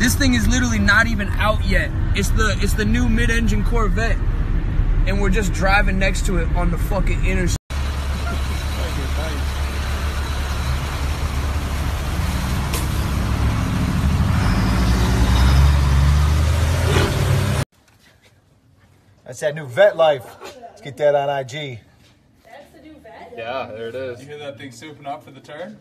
This thing is literally not even out yet. It's the new mid-engine Corvette, and we're just driving next to it on the fucking interstate. That's that new Vet life. Let's get that on IG. That's the new Vet? Yeah, there it is. You hear that thing souping up for the turn?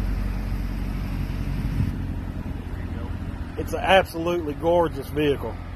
It's an absolutely gorgeous vehicle.